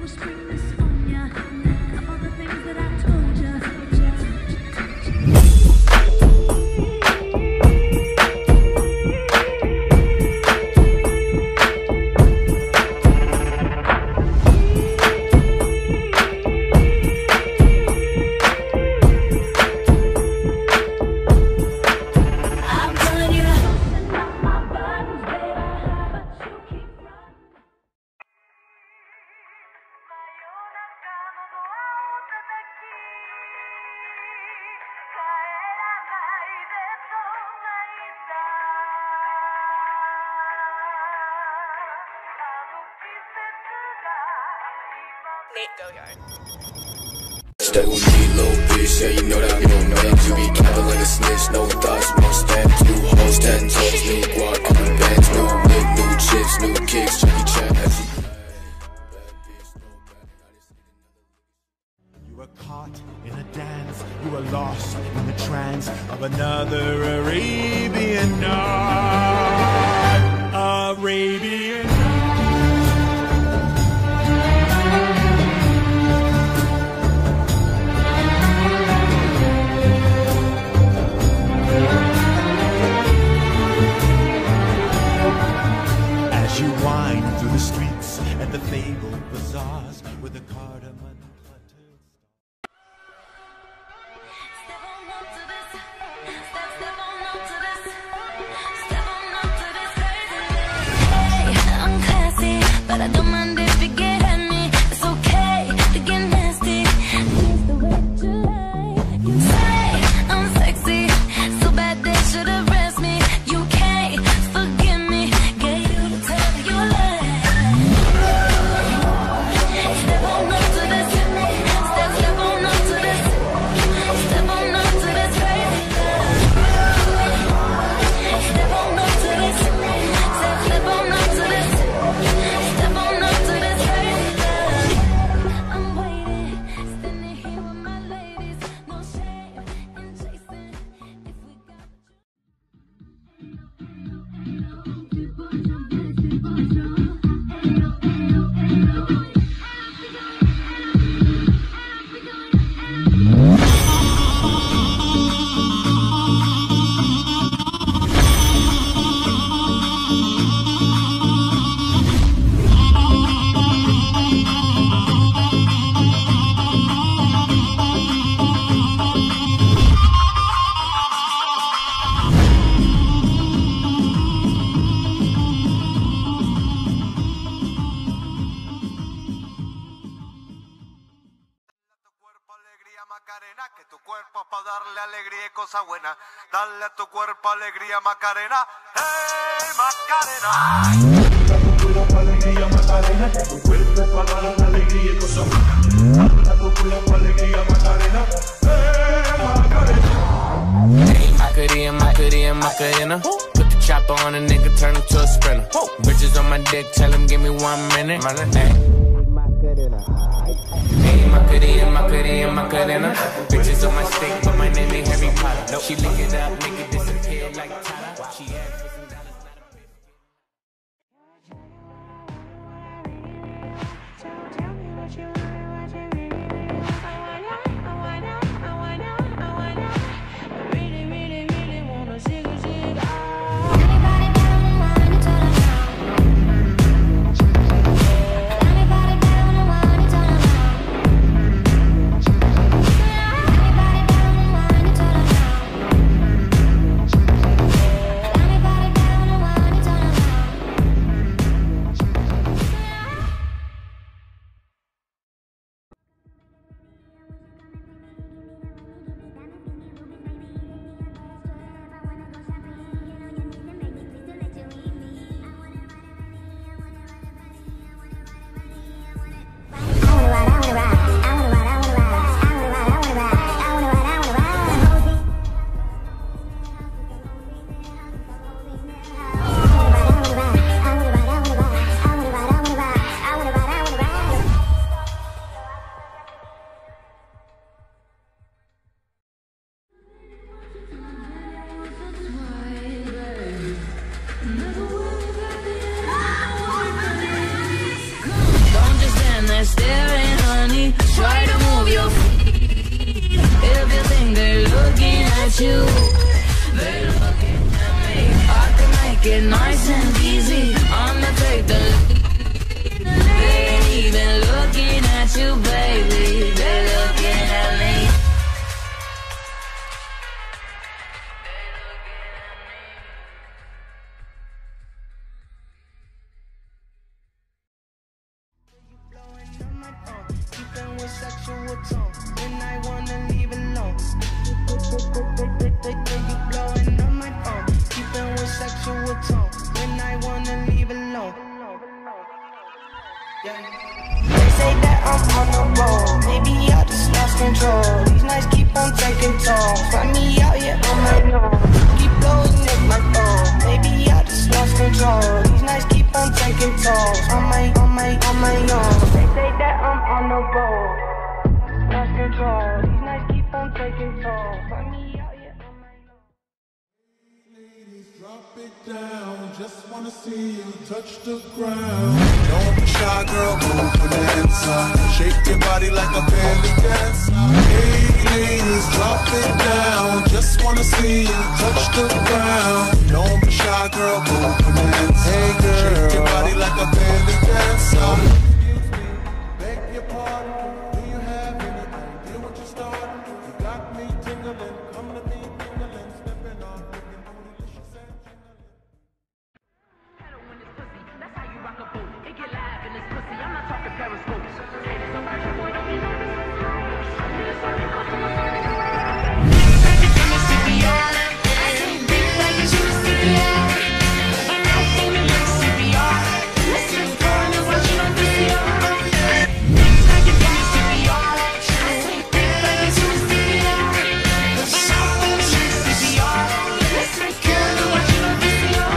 Stay with me, little bitch, yeah, you know that we don't know that you be capping like a snitch, no thoughts, no stamps, new hoes, 10 toes, new guac, new bands, new whip, new chips, new kicks, Jackie Chan, as you were caught in a dance, you were lost in the trance of another Arabian night, Arabian night. You wind through the streets and the fabled bazaars with the cardamom plateau. Step on up to this, step on up to this, step on up to this crazy. Hey, I'm classy, but I don't mind if you get at me. It's okay to get nasty. It's the way that you like. You say I'm sexy, so bad they should arrest me. You can't forgive me. Macarena, que tu cuerpo es para darle alegría y cosa buena. Dale a tu cuerpo alegría, Macarena. ¡Hey, Macarena! Dale a tu cuerpo alegría, Macarena, que tu cuerpo es para darle alegría y cosa buena. Dale a tu cuerpo alegría, Macarena. ¡Hey, Macarena! Hey, Macarena, Macarena, Macarena. Put the chopper on a nigga, turn him to a sprinter. Bitches on my dick, tell him give me 1 minute. Hey. Hey, Macarena, Macarena, Macarena. Bitches on my stick, but my name ain't Harry Potter. She lick it up, make it disappear like Tata. She asked for some dollars, not a bitch. Tell me what you want, what you really need. I really, really, really wanna see the shit. Anybody down and want it to the ground? Anybody down and want it to the ground? Anybody down and want it to the ground? try to move your feet. If you think they're looking at you, they're looking at me. I can make it nice and easy. I'ma take the lead. They ain't even looking at you, baby. They're looking at me. Sexual tone when I wanna leave alone. You blowing on my phone, keeping with sexual tone when I wanna leave alone. Yeah. They say that I'm on the road, maybe I just lost control. These nights keep on taking tolls, find me out here on my own. Keep blowing at my phone, maybe I just lost control. These nights keep on taking tolls on my own. They say that I'm on the road. Lost control. These nights keep on taking toll. Find me out here on my own. Ladies, drop it down. Just wanna see you touch the ground. Don't be shy, girl. Move bonanza. Shake your body like a belly dancer. Hey, ladies, drop it down. Just wanna see you touch the ground. Don't be shy, girl. Move bonanza. Hey, girl. Shake your body like a belly dancer. Beg your pardon. Do you have any idea what you started? You got me tingling. Come to me tingling. Stepping on, looking bootylicious and jingling. Pedal in this pussy, that's how you rock a boat. It get live in this pussy, I'm not talking periscopes. And it's a virgin boy, don't be nervous. It's a circuit, customer service. Give me CPR. I say big like you should CPR. I think you like CPR. Let's just go and watch it on VCR. Give me CPR. I say big like you should CPR. The shop and CPR. Let's make it and watch it on VCR.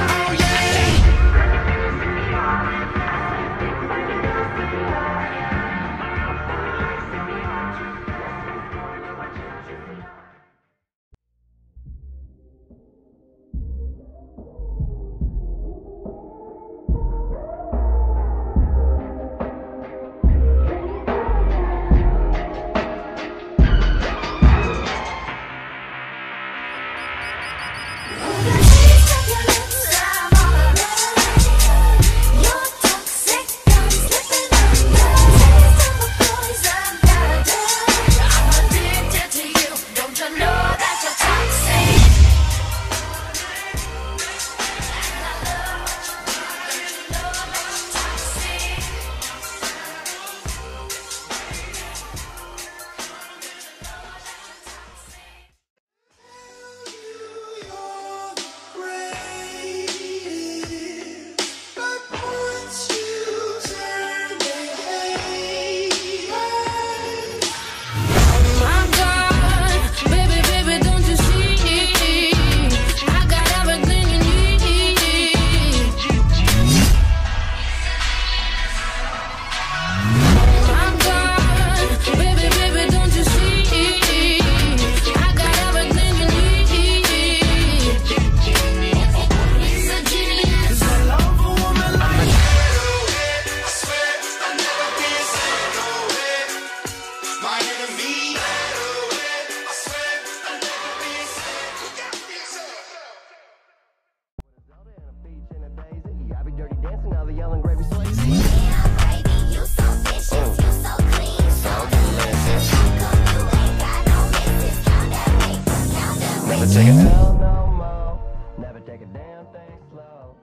Never take a L no more. Never take a damn thing slow.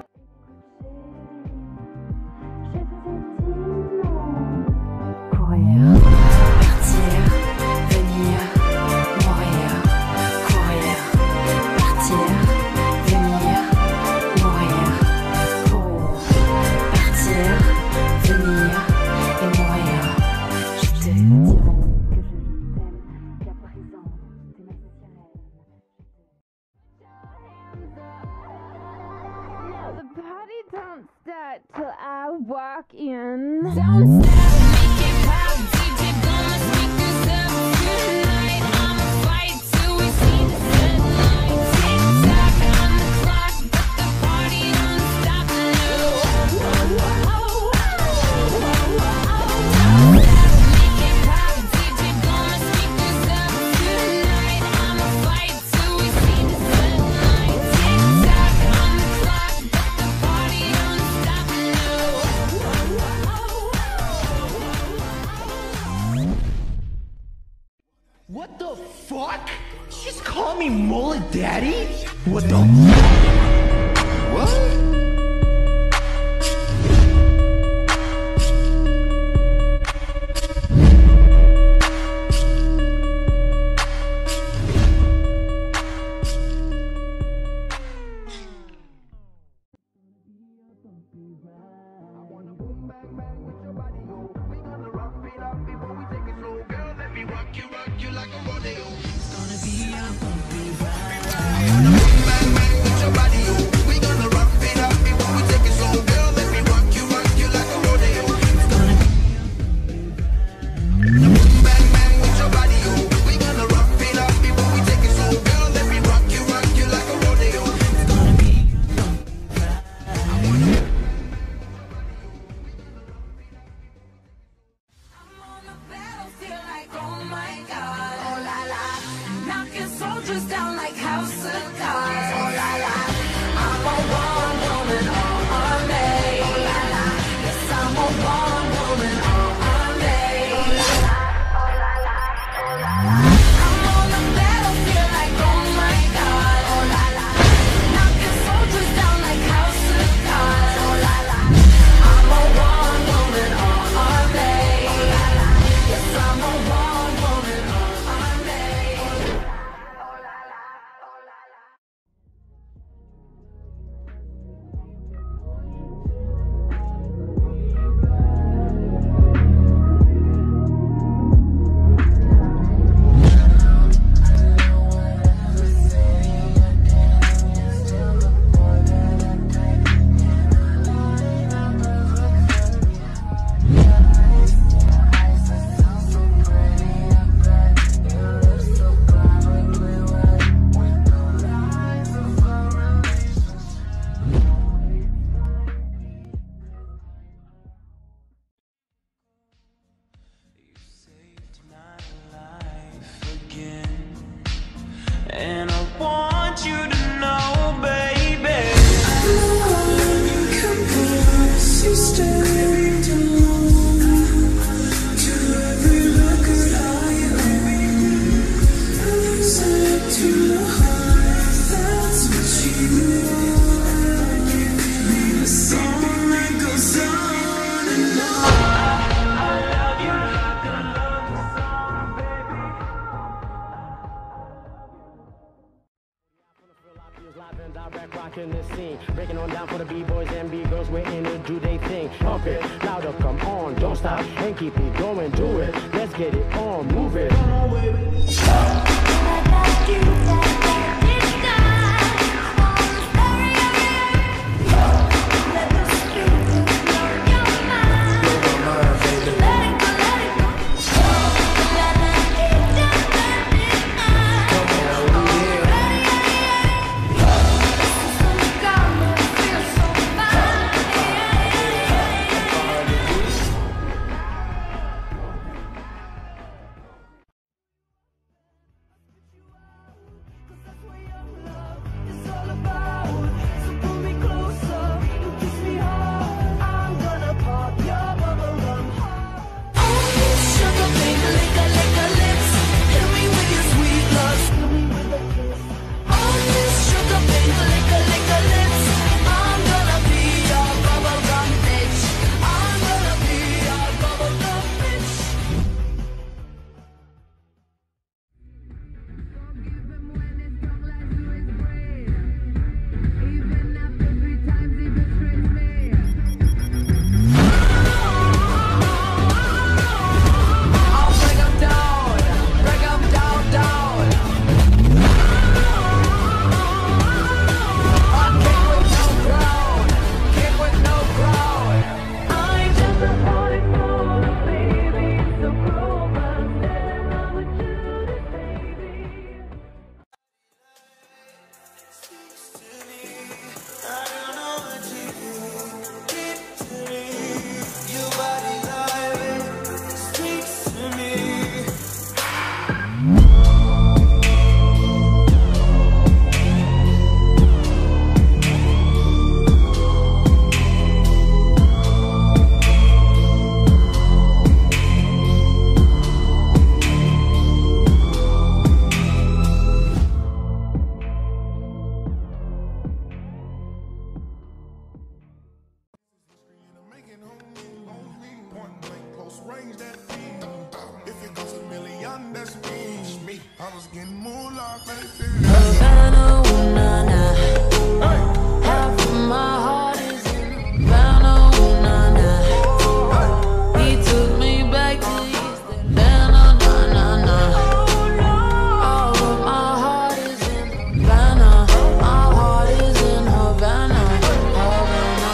Courir, partir, venir, mourir. Courir, partir, venir, mourir. Courir, partir, venir et mourir. Je te dirai que je t'aime, qu'à présent t'es ma sirène. The party don't start till I walk in. Don't stop, make it pop, DJ gonna speakers up tonight. I'ma fight till we see the sunlight. Tick tock on the clock, but the party don't stop. No. Don't stop, make it pop, What the fuck? You just call me mullet daddy? What the What? And I want you to know, baby, you stay to every record I own. Said to the heart, that's what you are. Give me a song that goes on and on. I love you like I love the song, baby. Live and direct, rocking the scene, breaking on down for the b-boys and b-girls. We're in it, do they thing. Pump it louder, come on, don't stop and keep it going. Do it, let's get it on, move it. Come on, baby. arrange that fee. If it goes a million, that's me. I was getting moolah, baby. Havana, ooh, nah, nah. Half of my heart is in Havana, ooh, nah, nah. He took me back to East Atlanta, nah, nah, nah. All of my heart is in Havana. My heart is in Havana, Havana,